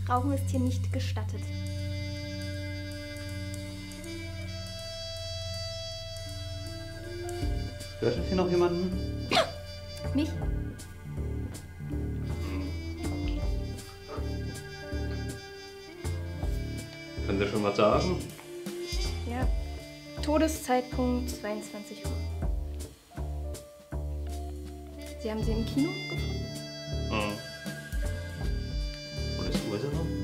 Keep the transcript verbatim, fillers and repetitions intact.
Rauchen ist hier nicht gestattet. Hört das hier noch jemanden? Mich? Können Sie schon was sagen? Ja. Todeszeitpunkt zweiundzwanzig Uhr. Sie haben sie im Kino gefunden? Hm. Und ist die Ursache?